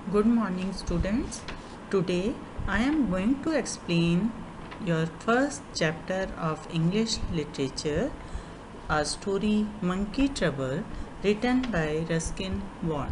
Good morning students. Today I am going to explain your first chapter of English literature, a story Monkey Trouble, written by Ruskin Bond.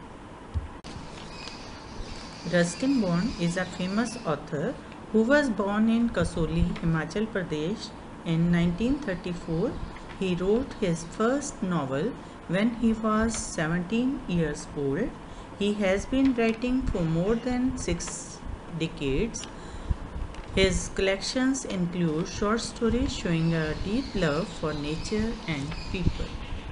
Ruskin Bond is a famous author who was born in Kasoli, Himachal Pradesh in 1934. He wrote his first novel when he was 17 years old. He has been writing for more than 6 decades. His collections include short stories showing a deep love for nature and people.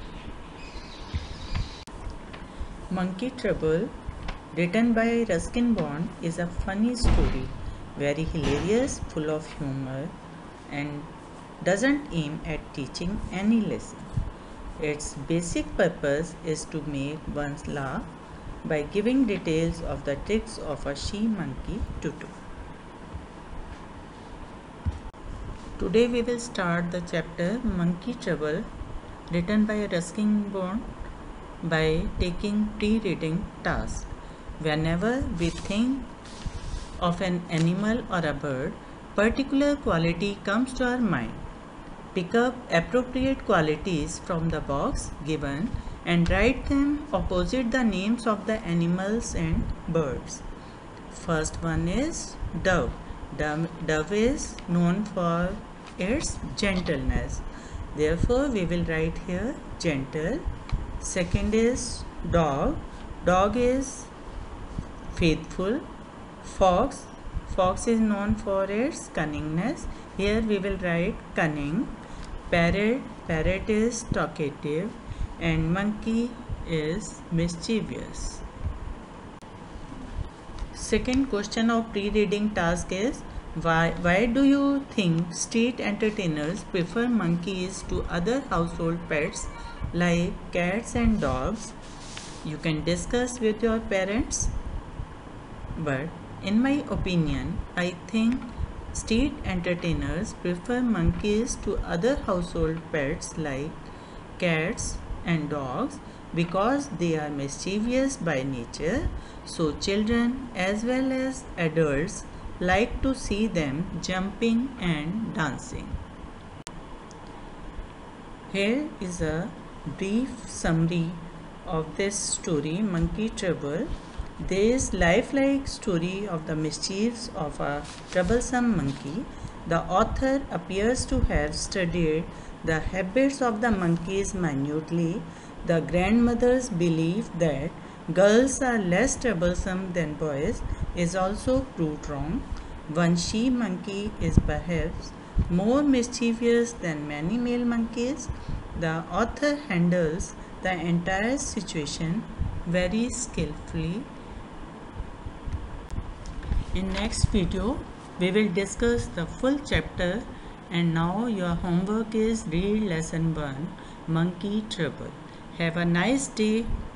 Monkey Trouble, written by Ruskin Bond, is a funny story, very hilarious, full of humor, and doesn't aim at teaching any lesson. Its basic purpose is to make one laugh by giving details of the tricks of a she-monkey tutu. Today we will start the chapter Monkey Trouble, written by Ruskin Bond, by taking pre-reading task. Whenever we think of an animal or a bird, particular quality comes to our mind. Pick up appropriate qualities from the box given and write them opposite the names of the animals and birds. First one is dove. Dove is known for its gentleness. Therefore, we will write here gentle. Second is dog. Dog is faithful. Fox. Fox is known for its cunningness. Here we will write cunning. Parrot. Parrot is talkative. And monkey is mischievous. Second question of pre-reading task is why do you think street entertainers prefer monkeys to other household pets like cats and dogs? You can discuss with your parents, but in my opinion, I think street entertainers prefer monkeys to other household pets like cats and dogs because they are mischievous by nature, so children as well as adults like to see them jumping and dancing. Here is a brief summary of this story, Monkey Trouble. This lifelike story of the mischiefs of a troublesome monkey. The author appears to have studied the habits of the monkeys minutely. The grandmother's belief that girls are less troublesome than boys is also proved wrong. One she-monkey is perhaps more mischievous than many male monkeys. The author handles the entire situation very skillfully. In next video, we will discuss the full chapter, and now your homework is read lesson 1, Monkey Trouble. Have a nice day.